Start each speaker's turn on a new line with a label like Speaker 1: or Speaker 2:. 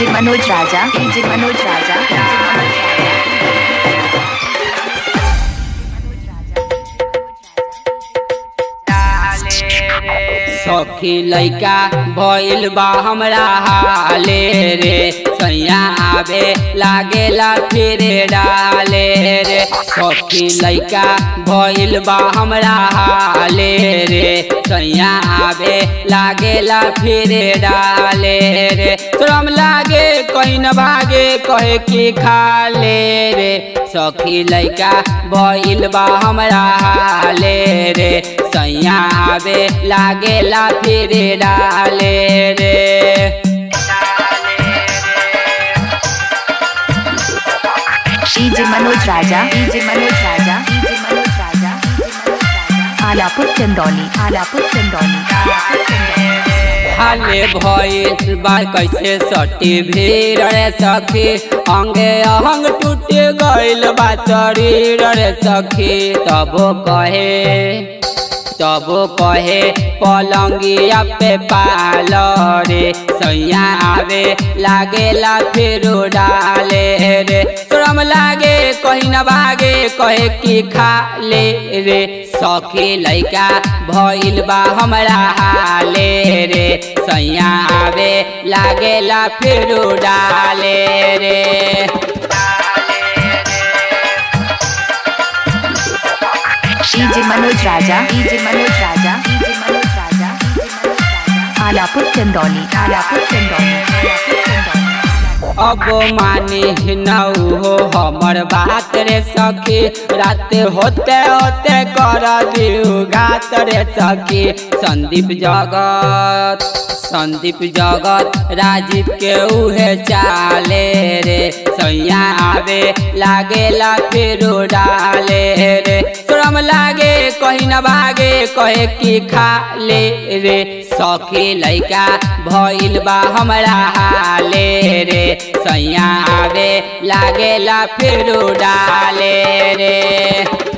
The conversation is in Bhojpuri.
Speaker 1: डीजे मनोज राजा, डीजे मनोज राजा,
Speaker 2: सखी लइका भइल बा हमरा हाले रे, सैया आवे लागेला फिरे डाले रे। सखी लइका भइल बा हमरा हाले रे, सैया आवे लागेला फिरे डाले रे। शरम लागे कहीं न भागे कहे कि खाले रे, सखी लइका भइल बा हमरा हाले रे, सैया आवे लागेला फिरे डाले रे।
Speaker 1: DJ Manoj Raja, DJ Manoj Raja, DJ Manoj Raja, Alapur Chandauli, Alapur Chandauli, Alapur Chandauli.
Speaker 2: हाले भइल बा कैसे सटी भीड़ रे सखी, अंगे अहंग टूट गइल बा शरीर रे सखी। तब कहे पलंगिया पे पाल रे, सैया आवे लागेला फिर डाले रे। शरम लागे कहीं न भागे कहे कि खाले रे, सखी लइका भइल बा हमरा हाले रे, सैया आवे लागेला फिर डाले रे।
Speaker 1: DJ Manoj Raja, DJ Manoj Raja, DJ Manoj Raja, Alapur Chandauli, Alapur Chandauli, Alapur Chandauli.
Speaker 2: अब मानी नौ हो हमर बात रे सखी, रात होते होते कर दिउ घात रे सखी। संदीप जगत राजीव के उहे चाले रे, सैया आवे लागेला फिर डाले रे। शरम लागे कहीं न भागे कहे कि खाले रे, सखी लइका भइल बा हमरा हाले रे, सैया आवे लागेला फिर डाले रे।